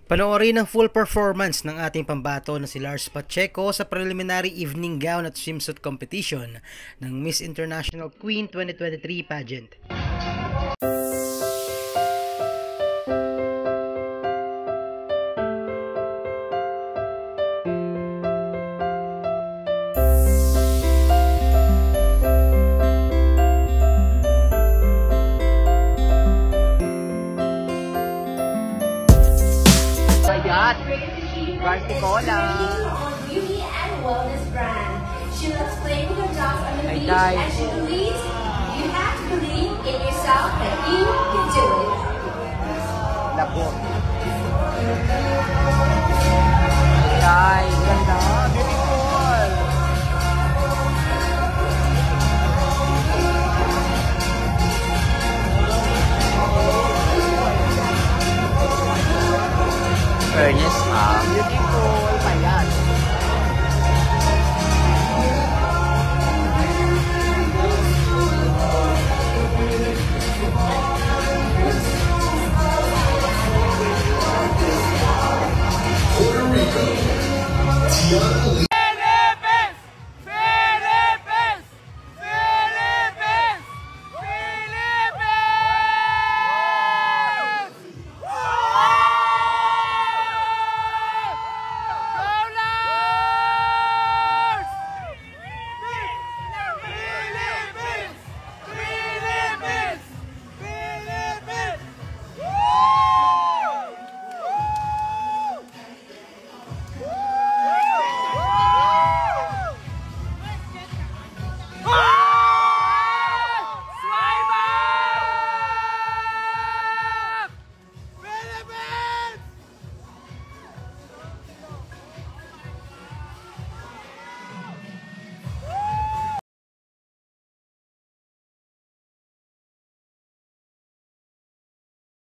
Panoorin ang full performance ng ating pambato na si Lars Pacheco sa preliminary evening gown at swimsuit competition ng Miss International Queen 2023 pageant. Barticola. Beauty and wellness brand. She will explain her jobs on the beach Day. and she will